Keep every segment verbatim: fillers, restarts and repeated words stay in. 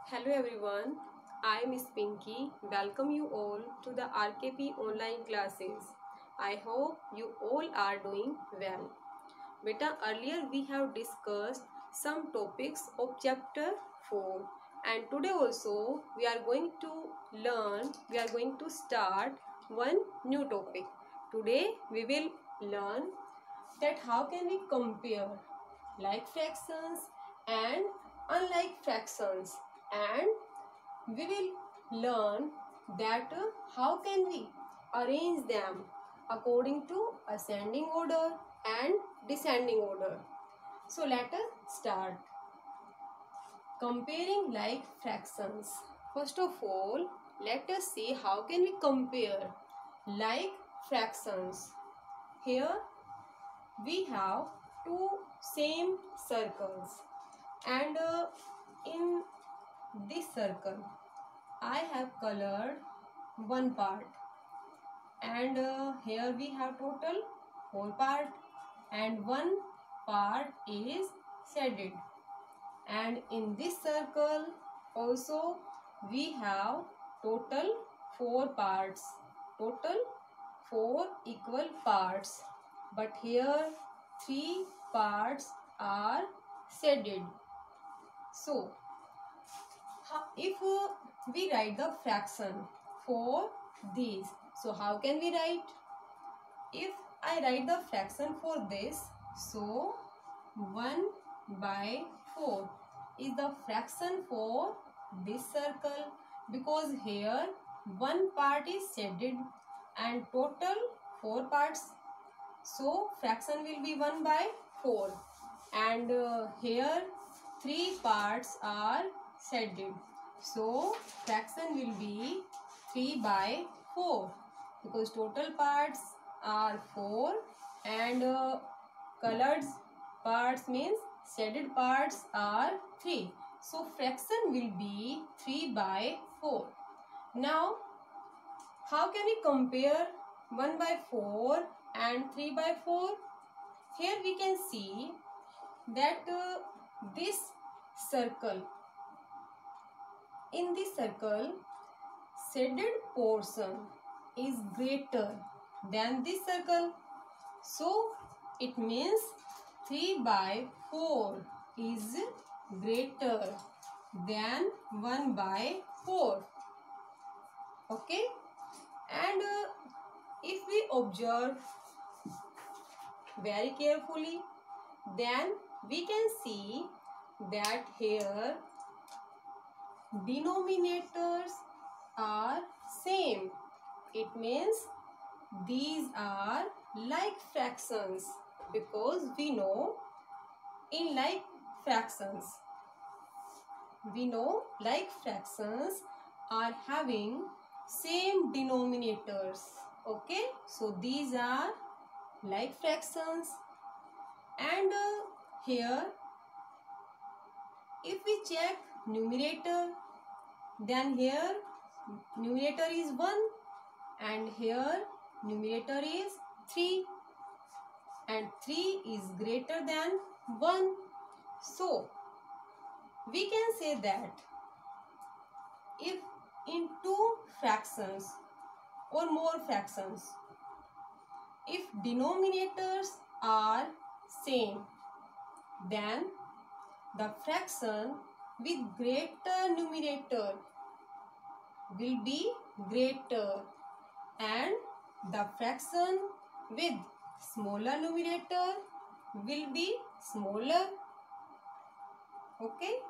Hello everyone, I am Miss Pinky. Welcome you all to the R K P online classes. I hope you all are doing well. Beta, earlier we have discussed some topics of chapter four and today also we are going to learn, we are going to start one new topic. Today we will learn that how can we compare like fractions and unlike fractions, and we will learn that uh, how can we arrange them according to ascending order and descending order. So let us start comparing like fractions. First of all, let us see how can we compare like fractions. Here we have two same circles, and uh, in this circle I have colored one part, and uh, here we have total four part and one part is shaded, and in this circle also we have total four parts, total four equal parts, but here three parts are shaded. So if uh, we write the fraction for these, so how can we write? If I write the fraction for this, so one by four is the fraction for this circle, because here one part is shaded and total four parts, so fraction will be one by four, and uh, here three parts are shaded, so fraction will be three by four, because total parts are four and uh, colored parts means shaded parts are three, so fraction will be three by four. Now how can we compare one by four and three by four? Here we can see that uh, this circle, in this circle shaded portion is greater than this circle, so it means three by four is greater than one by four. Okay, and uh, if we observe very carefully, then we can see that here denominators are same. It means these are like fractions, because we know in like fractions, we know like fractions are having same denominators. Okay, so these are like fractions, and uh, here if we check numerator, then here numerator is one and here numerator is three, and three is greater than one, so we can say that if in two fractions or more fractions, if denominators are same, then the fraction with greater numerator will be greater and the fraction with smaller numerator will be smaller. Okay,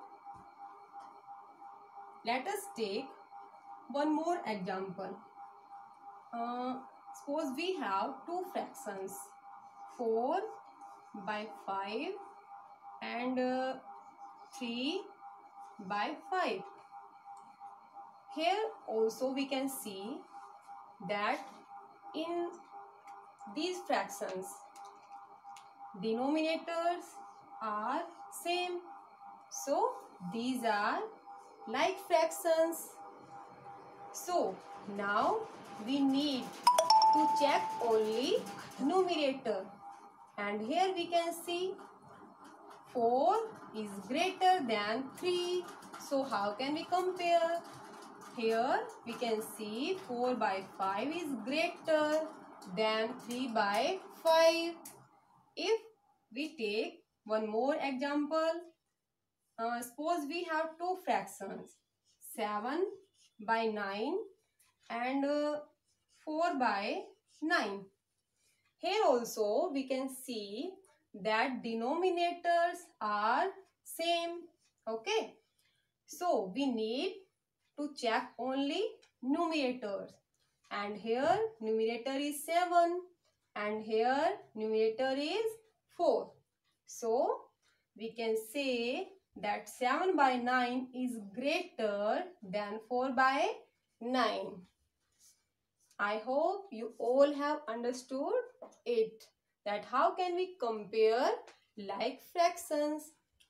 let us take one more example. Uh, suppose we have two fractions, four by five and uh, three by five. Here also we can see that in these fractions denominators are same, so these are like fractions. So now we need to check only numerator, and here we can see four is greater than three, So how can we compare? Here we can see four by five is greater than three by five. If we take one more example, uh, suppose we have two fractions, seven by nine and uh, four by nine. Here also we can see that denominators are same. Okay. So we need to check only numerators. And here numerator is seven and here numerator is four. So we can say that seven by nine is greater than four by nine. I hope you all have understood it, that how can we compare like fractions.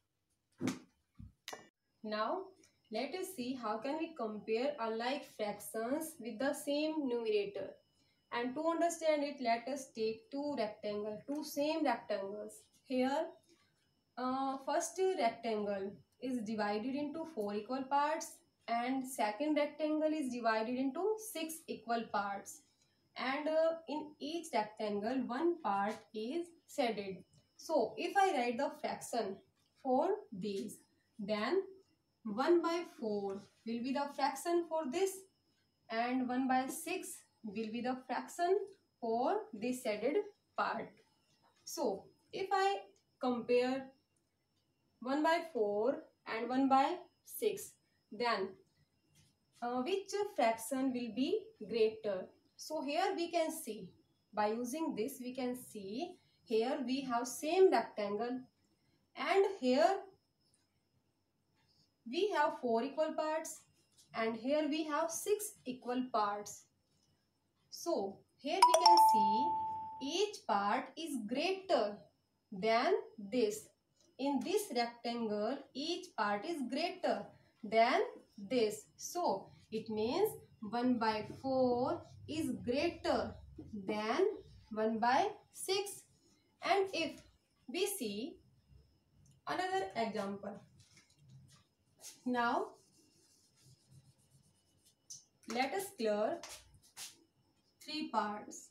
Now let us see how can we compare alike fractions with the same numerator. And to understand it, let us take two rectangles, two same rectangles. Here uh, first rectangle is divided into four equal parts and second rectangle is divided into six equal parts. And uh, in each rectangle one part is shaded. So if I write the fraction for these, then one by four will be the fraction for this and one by six will be the fraction for this shaded part. So if I compare one by four and one by six, then uh, which fraction will be greater? So here we can see, by using this we can see, here we have same rectangle and here we have four equal parts and here we have six equal parts. So here we can see each part is greater than this. In this rectangle each part is greater than this. So it means one by four is greater than one by six. And if we see another example. Now let us clear three parts.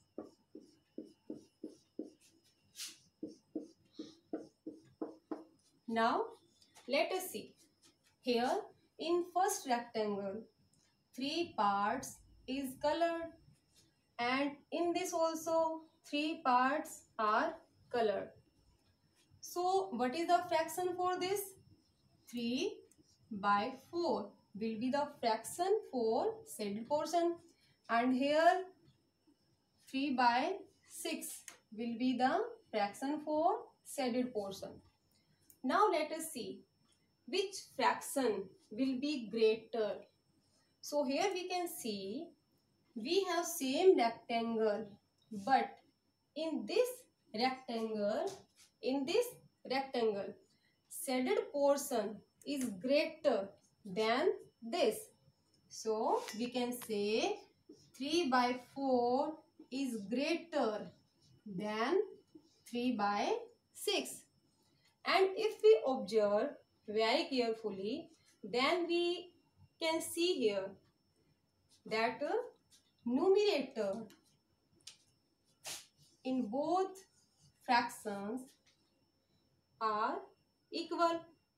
Now let us see. Here in first rectangle three parts is colored and in this also three parts are colored. So what is the fraction for this? three by four will be the fraction for shaded portion and here three by six will be the fraction for shaded portion. Now let us see which fraction will be greater. So here we can see we have same rectangle, but in this rectangle, in this rectangle, shaded portion is greater than this. So we can say three by four is greater than three by six. And if we observe very carefully, then we can see here that uh, numerator in both fractions are equal.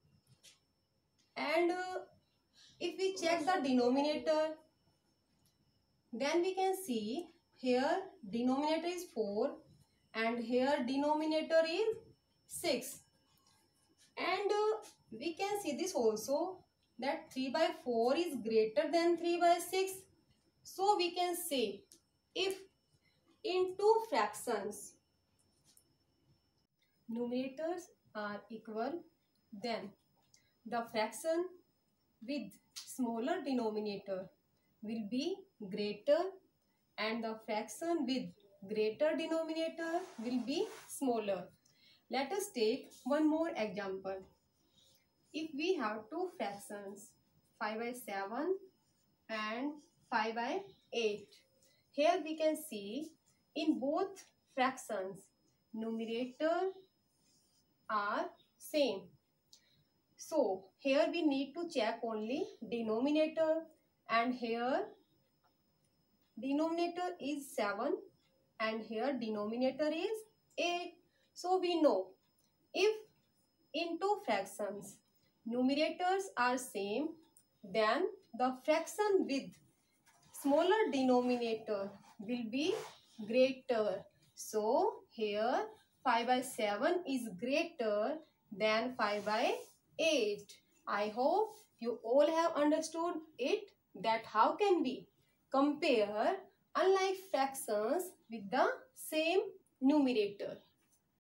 And uh, if we check the denominator, then we can see here denominator is four and here denominator is six. And uh, we can see this also, that three by four is greater than three by six. So we can say if in two fractions numerators are equal, then the fraction with smaller denominator will be greater and the fraction with greater denominator will be smaller. Let us take one more example. If we have two fractions, five by seven and five by eight, here we can see in both fractions numerator are same. So here we need to check only denominator, and here denominator is seven and here denominator is eight. So we know if in two fractions numerators are same, then the fraction with smaller denominator will be greater. So here five by seven is greater than five by eight. I hope you all have understood it, that how can we compare unlike fractions with the same numerator.